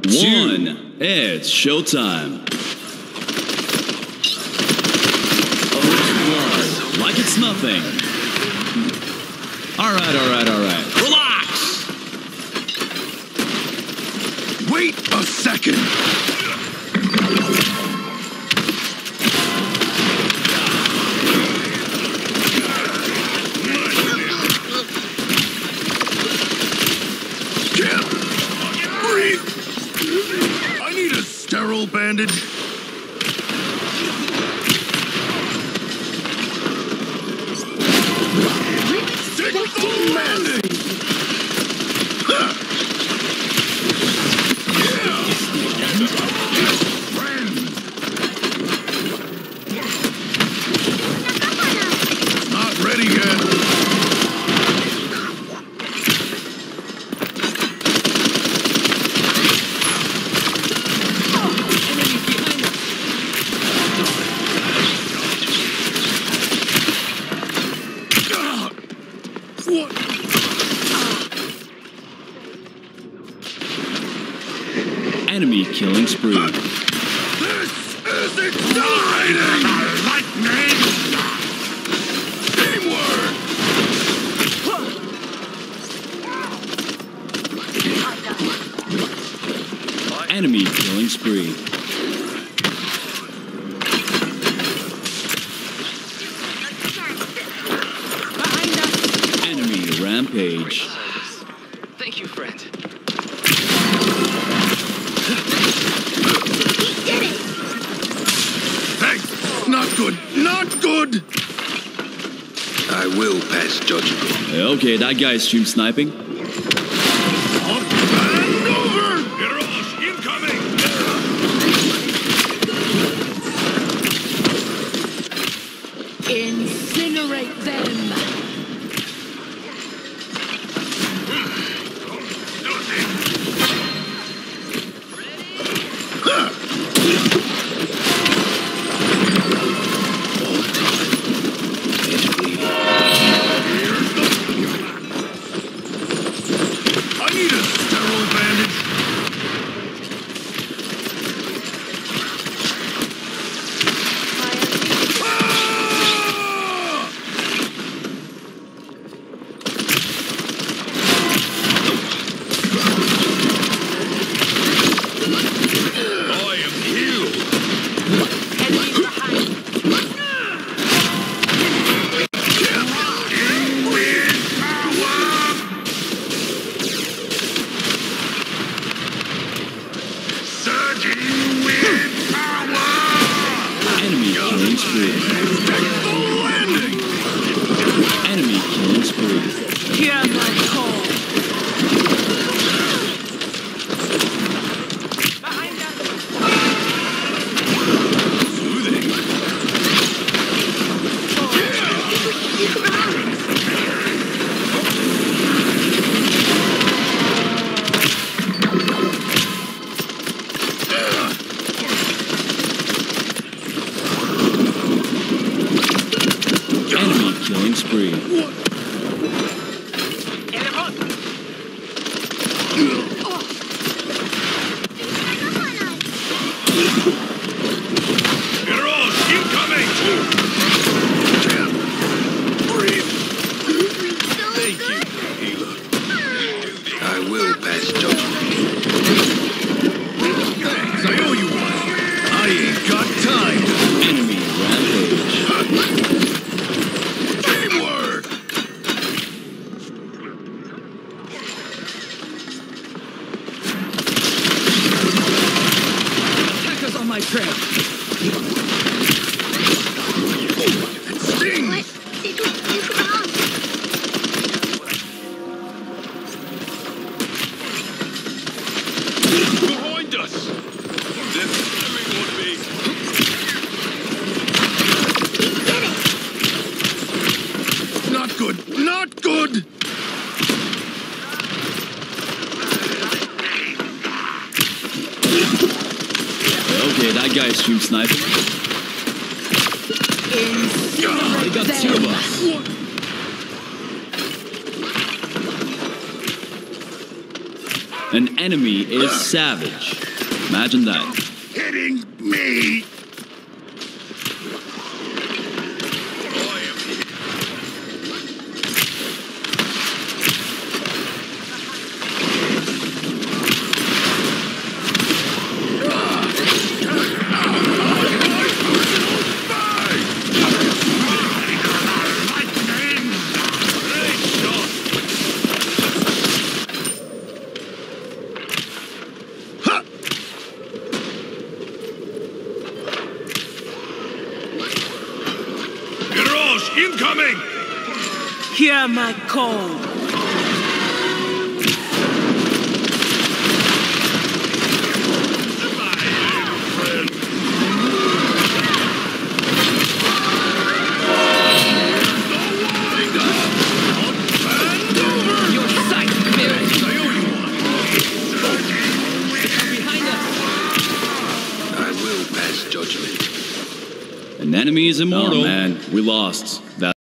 1. It's showtime. Oh, blood. Like it's nothing. Alright. Relax! Wait a second! Can't breathe! I need a sterile bandage. Take the landing! Not ready yet. What? Enemy killing spree. This is exhilarating! Lightning! Teamwork! Enemy killing spree. Enemy rampage. Thank you, friend. Thanks! Not good! Not good! I will pass judgment. Okay, that guy's stream sniping. Up and over! Garage incoming! Incinerate them! I need a sterile bandage. Ah! I am healed. Enemy behind! With power! Surging with power! Enemy killing spree. Take the landing! Enemy killing spree. Hear my call! Behind us! Soothing. Enemy killing spree. Garage incoming! Can't breathe! Thank you, healer. I will pass judgment. Thanks, I owe you one. I ain't got time. Enemy rampage. Teamwork! Attackers on my trail. It stings! Behind us! This enemy would be. Not good! Not good! Okay, that guy's stream sniping. They got two of us. What? An enemy is savage. Imagine that. Hitting me! Incoming! Hear my call. Your sight, Mary. Behind us. I will pass judgment. An enemy is immortal. Oh man, we lost. That's